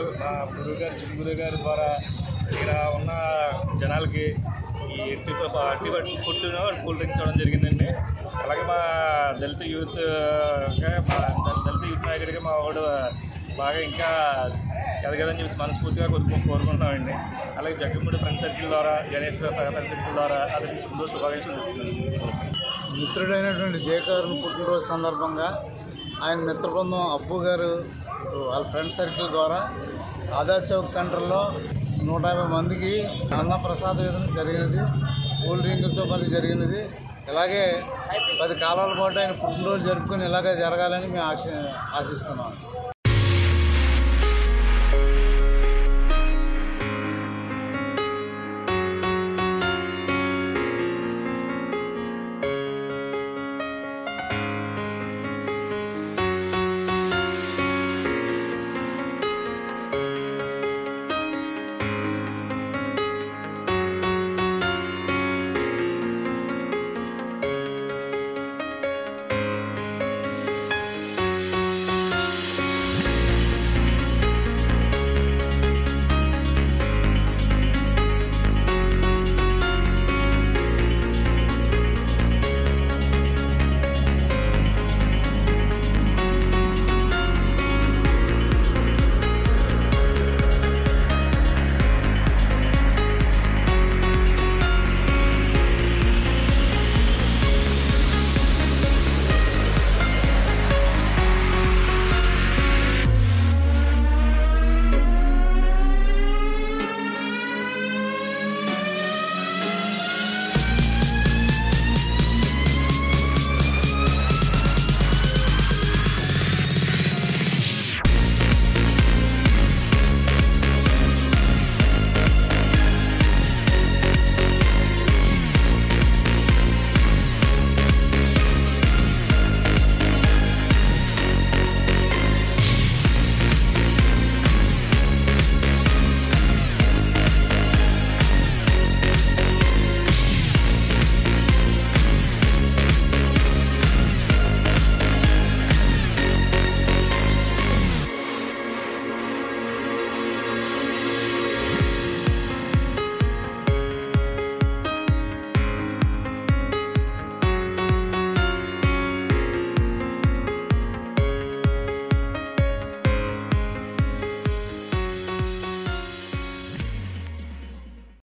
మా గురువు గారు చిన్న గురువు గారి ద్వారా ఇక్కడ ఉన్న జనాలకి ఈ ఫుడ్ కూల్ డ్రింక్స్ ఇవ్వడం జరిగిందండి. అలాగే మా దళిత యూత్ నాయకుడిగా మా వాడు బాగా ఇంకా ఎదగదని చెప్పి మనస్ఫూర్తిగా కోరుకుంటున్నామండి. అలాగే జగ్గమూడి ఫ్రెండ్ సర్కిల్ ద్వారా, గణేష్ ఫ్రెండ్ సర్కిల్ ద్వారా అతనికి పుట్టినరోజు శుభాకాంక్షలు మిత్రుడైనటువంటి జేకారు పుట్టినరోజు సందర్భంగా ఆయన మిత్ర బృందం అబ్బు గారు వాళ్ళ ఫ్రెండ్ సర్కిల్ ద్వారా ఆజాద్ చౌక్ సెంటర్లో 150 మందికి అన్నప్రసాద విధంగా జరిగినది. కూల్ డ్రింకులతో మళ్ళీ జరిగినది. ఇలాగే 10 కాలాల పాటు ఆయన పుట్టినరోజు జరుపుకొని ఇలాగే జరగాలని మేము ఆశిస్తున్నాం.